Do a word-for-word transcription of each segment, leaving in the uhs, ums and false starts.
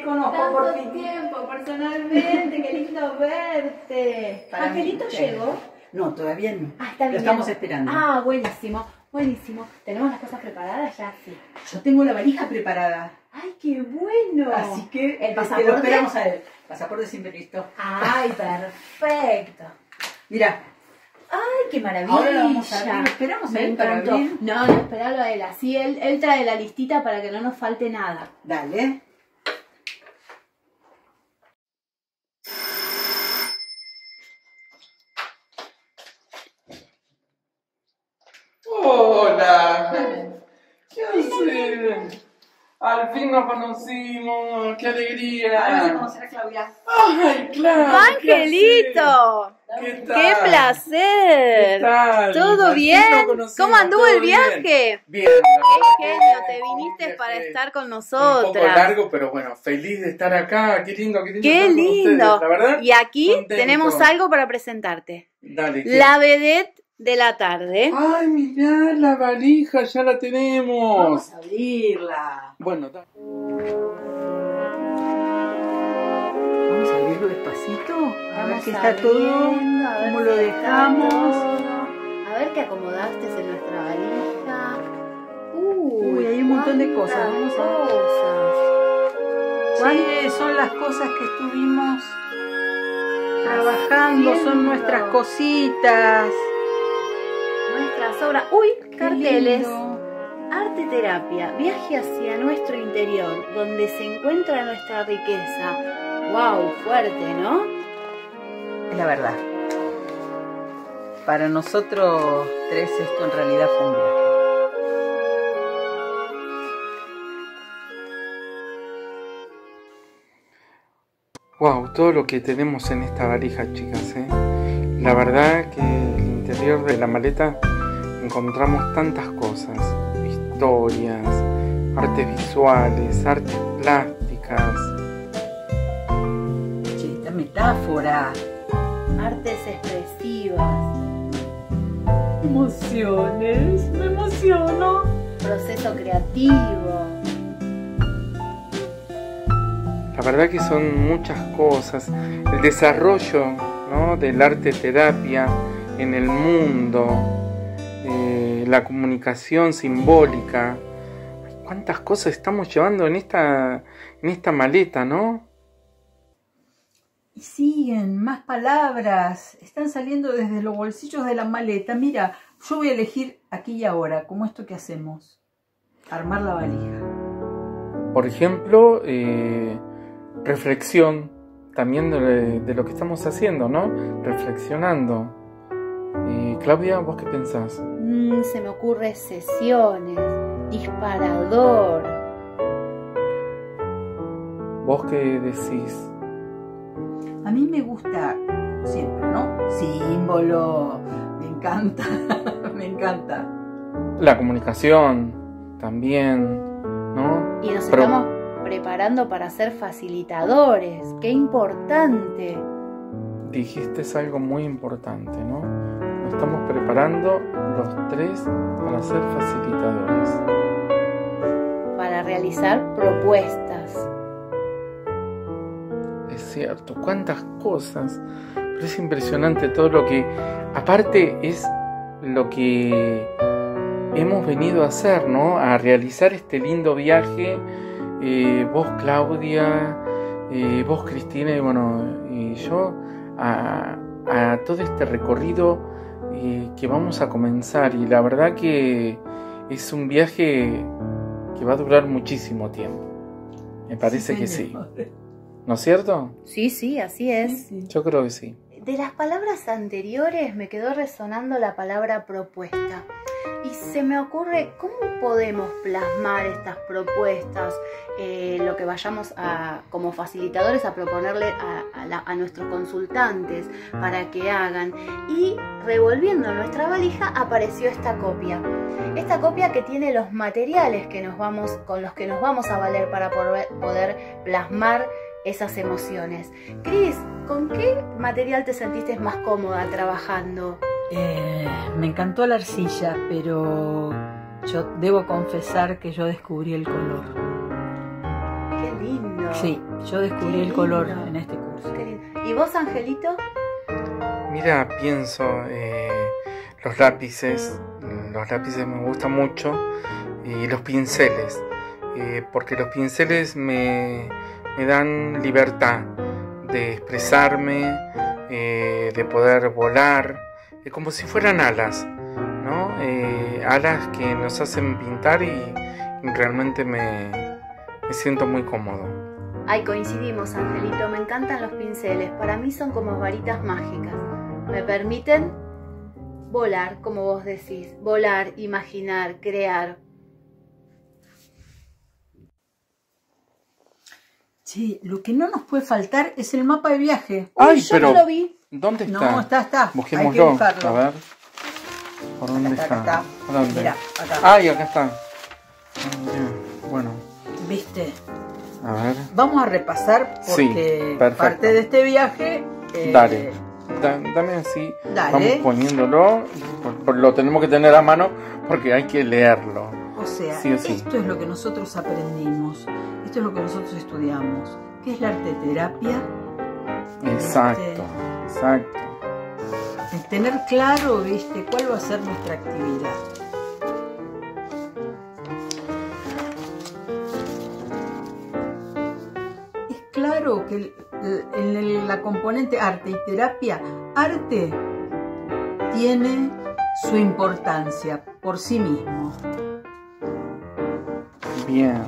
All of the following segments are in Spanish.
conozco Tanto por fin. tiempo, personalmente, qué lindo verte. Para ¿Angelito mí, llegó? No, todavía no. Ah, está Lo bien. estamos esperando. Ah, buenísimo, buenísimo. ¿Tenemos las cosas preparadas ya? Sí. Yo tengo la valija preparada. ¡Ay, qué bueno! Así que ¿El este, pasaporte? lo esperamos a él. Pasaporte siempre listo. ¡Ay, perfecto! Mira, ¡Ay, qué maravilla! ahora lo vamos a abrir. Esperamos a Me él para encantó. abrir. No, no, esperalo a él. Así él, él trae la listita para que no nos falte nada. Dale. Hola, ¿qué haces? Al fin nos conocimos, qué alegría. Ahora vas a conocer a Claudia. Ay, claro. ¡Angelito! ¿Qué tal? ¡Qué placer! ¿Qué tal? ¿Todo Al fin bien? nos conocimos, ¿Cómo anduvo todo el viaje? Bien, bien, la verdad que Genio, te fue un viniste viaje para estar con un poco nosotras. largo, pero bueno, feliz de estar acá. Qué lindo, qué lindo. ¡Qué estar con lindo! ustedes, la verdad, Y aquí contento. tenemos algo para presentarte. Dale, ¿qué? La vedette de la tarde. Ay, mirá, la valija, ya la tenemos. Vamos a abrirla. Bueno, da- Vamos a abrirlo despacito. A ver Vamos si está todo. abriendo, a ver ¿Cómo si lo está dejamos? todo. A ver qué acomodaste en nuestra valija. Uy, Uy, hay un montón de cuántas cosas. Vamos a ver. cosas. Sí, son las cosas que estuvimos trabajando, son nuestras cositas. Nuestras obras. Uy, Qué carteles. lindo. Arte terapia, viaje hacia nuestro interior, donde se encuentra nuestra riqueza. Wow, fuerte, ¿no? Es la verdad. Para nosotros tres esto en realidad fue un viaje. Wow, todo lo que tenemos en esta valija, chicas, ¿eh? La verdad que en el interior de la maleta encontramos tantas cosas, historias, artes visuales, artes plásticas. Che, esta metáfora. Artes expresivas, Emociones, me emociono. proceso creativo. La verdad que son muchas cosas. El desarrollo, ¿no?, del arte terapia en el mundo, eh, la comunicación simbólica. ¿Cuántas cosas estamos llevando en esta, en esta maleta, no? Y siguen más palabras. Están saliendo desde los bolsillos de la maleta. Mira, yo voy a elegir aquí y ahora, como esto que hacemos. Armar la valija. Por ejemplo, eh, reflexión también de, de lo que estamos haciendo, ¿no? Reflexionando. Eh, Claudia, ¿vos qué pensás? Mm, se me ocurre sesiones, disparador. ¿Vos qué decís? A mí me gusta, como siempre, ¿no? Símbolo. Me encanta. Me encanta. La comunicación también, ¿no? Y nos Pero- estamos preparando para ser facilitadores. ¡Qué importante! Dijiste algo muy importante, ¿no? Nos estamos preparando los tres para ser facilitadores. Para realizar propuestas. Es cierto, cuántas cosas. Pero es impresionante todo lo que... Aparte es lo que hemos venido a hacer, ¿no? A realizar este lindo viaje. Eh, vos, Claudia, eh, vos, Cristina, y bueno, y yo, a, a todo este recorrido eh, que vamos a comenzar. Y la verdad que es un viaje que va a durar muchísimo tiempo. Me parece que sí. ¿No es cierto? Sí, sí, así es. Sí, sí. Yo creo que sí. De las palabras anteriores me quedó resonando la palabra propuesta. Y se me ocurre cómo podemos plasmar estas propuestas, eh, lo que vayamos a, como facilitadores a proponerle a, a, la, a nuestros consultantes para que hagan. Y revolviendo nuestra valija apareció esta copia. Esta copia que tiene los materiales que nos vamos, con los que nos vamos a valer para poder, poder plasmar esas emociones. Cris, ¿con qué material te sentiste más cómoda trabajando? Eh, me encantó la arcilla, pero yo debo confesar que yo descubrí el color. Qué lindo. Sí, yo descubrí Qué el color lindo. en este curso. Qué lindo. ¿Y vos, Angelito? Mira, pienso, eh, los lápices, los lápices me gustan mucho, y los pinceles, eh, porque los pinceles me, me dan libertad de expresarme, eh, de poder volar, eh, como si fueran alas, ¿no? Eh, alas que nos hacen pintar y, y realmente me, me siento muy cómodo. Ay, coincidimos, Angelito. Me encantan los pinceles. Para mí son como varitas mágicas. Me permiten volar, como vos decís. Volar, imaginar, crear. Sí, lo que no nos puede faltar es el mapa de viaje. Ay, Uy, yo pero no lo vi. ¿dónde está? No, está, está. Hay que Busquémoslo, buscarlo. a ver. ¿Por dónde Acá está? está, acá está. ¿Por dónde? Mira, acá. Ay, acá está. Ah, bien. Bueno, ¿Viste? a ver. Vamos a repasar Sí, porque perfecto. parte de este viaje... eh, Dale. Da- dame así. Dale. Vamos poniéndolo. Por- por- Lo tenemos que tener a mano porque hay que leerlo. O sea, Sí o sí. esto es lo que nosotros aprendimos, esto es lo que nosotros estudiamos. ¿Qué es la arteterapia? Exacto, exacto. El tener claro, ¿viste? ¿Cuál va a ser nuestra actividad? Es claro que el- el- en el- la componente arte y terapia, arte tiene su importancia por sí mismo. Bien.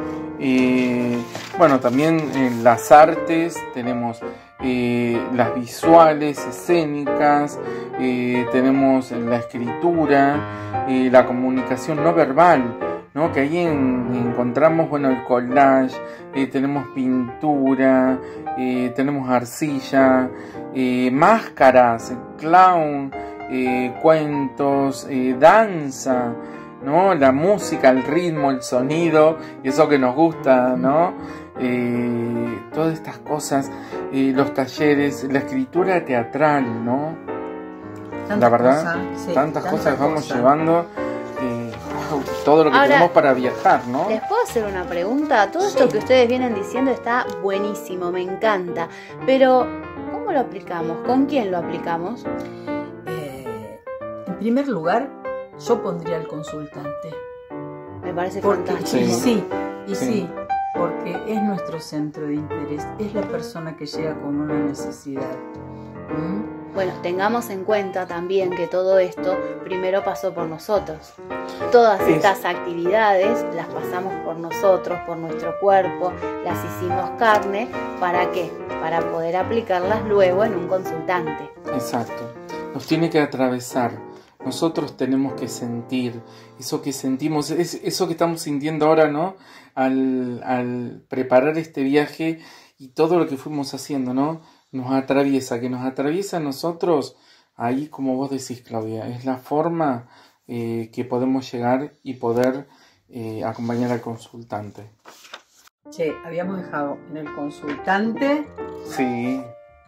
Eh, bueno, también en las artes tenemos eh, las visuales, escénicas, eh, tenemos la escritura, eh, la comunicación no verbal, ¿no? Que ahí en- encontramos, bueno, el collage, eh, tenemos pintura, eh, tenemos arcilla, eh, máscaras, el clown, eh, cuentos, eh, danza, ¿no? La música, el ritmo, el sonido, eso que nos gusta, ¿no? Eh, todas estas cosas, eh, los talleres, la escritura teatral, ¿no? Tantas La verdad, cosas, sí, tantas tantas cosas vamos cosas. llevando, eh, wow, todo lo que Ahora, tenemos para viajar, ¿no? ¿Les puedo hacer una pregunta? Todo esto Sí. que ustedes vienen diciendo está buenísimo, me encanta. Pero, ¿cómo lo aplicamos? ¿Con quién lo aplicamos? Eh, en primer lugar, yo pondría al consultante. Me parece Porque, fantástico. y Sí. sí, y Sí. sí, porque es nuestro centro de interés, es la persona que llega con una necesidad. ¿Mm? Bueno, tengamos en cuenta también que todo esto primero pasó por nosotros. Todas Es- estas actividades las pasamos por nosotros, por nuestro cuerpo, las hicimos carne. ¿Para qué? Para poder aplicarlas luego en un consultante. Exacto. Nos tiene que atravesar. Nosotros tenemos que sentir eso que sentimos, es- eso que estamos sintiendo ahora, ¿no? Al, al preparar este viaje y todo lo que fuimos haciendo, ¿no? Nos atraviesa, que nos atraviesa a nosotros, ahí como vos decís, Claudia, es la forma eh, que podemos llegar y poder eh, acompañar al consultante. Che, habíamos dejado en el consultante Sí,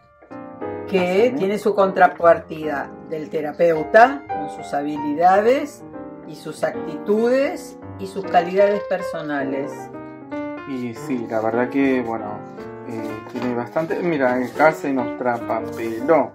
que Así. tiene su contrapartida del terapeuta con sus habilidades y sus actitudes y sus calidades personales. y sí, la verdad que, bueno, eh, tiene bastante. Mira, acá se nos trapapeló.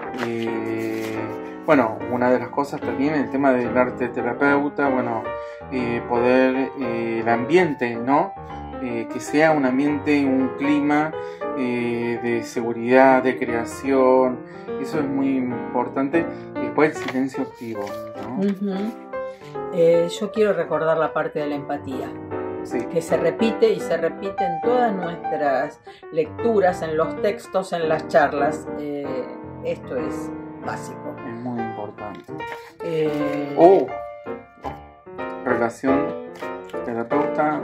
Eh, bueno, una de las cosas también, el tema del arte terapeuta, bueno, eh, poder, eh, el ambiente, ¿no? Eh, que sea un ambiente, un clima eh, de seguridad, de creación, eso es muy importante. Después el silencio activo, ¿no? Ujú. Eh, yo quiero recordar la parte de la empatía, Sí, que se repite y se repite en todas nuestras lecturas, en los textos, en las charlas. Eh, esto es básico. es muy importante. Eh, Oh, relación terapeuta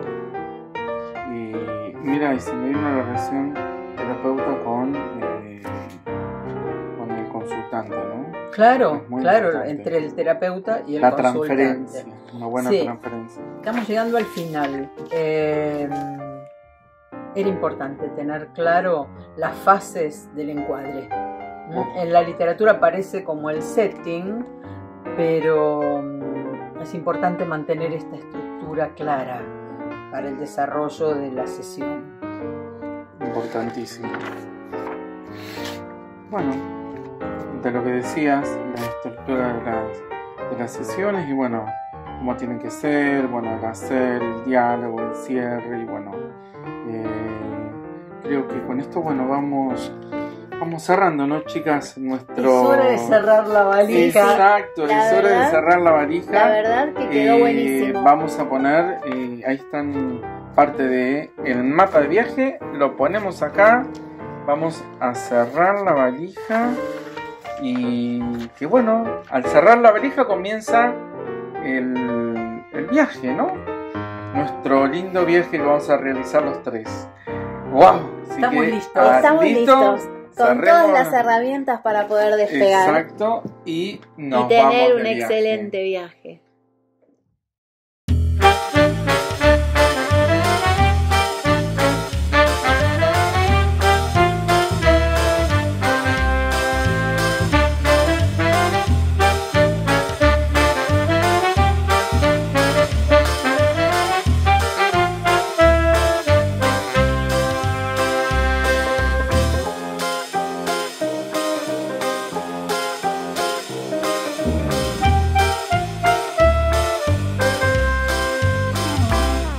y mira, y se me dio una relación terapeuta con, eh, con el consultante, ¿no? Claro, Es muy claro, importante. entre el terapeuta y el La consultante. transferencia, una buena Sí. transferencia. Estamos llegando al final. Eh, era importante tener claro las fases del encuadre. ¿Mm? En la literatura aparece como el setting, pero mm, es importante mantener esta estructura clara para el desarrollo de la sesión. importantísimo. Bueno, de lo que decías, la estructura de las, de las sesiones y bueno, cómo tienen que ser, bueno, el hacer, el diálogo, el cierre y bueno, eh, creo que con esto, bueno, vamos... Vamos cerrando, ¿no, chicas? Nuestro... Es hora de cerrar la valija. Exacto, La es hora verdad, de cerrar la valija. La verdad que quedó Eh, buenísimo. Vamos a poner, eh, ahí están parte de el mapa de viaje, lo ponemos acá, vamos a cerrar la valija y que bueno, al cerrar la valija comienza el, el viaje, ¿no? Nuestro lindo viaje que vamos a realizar los tres. ¡Wow! Así Estamos que, listos. ah, Estamos ¿listo? listos. Con Cerremos. todas las herramientas para poder despegar Exacto, y nos y tener vamos un de viaje. excelente viaje.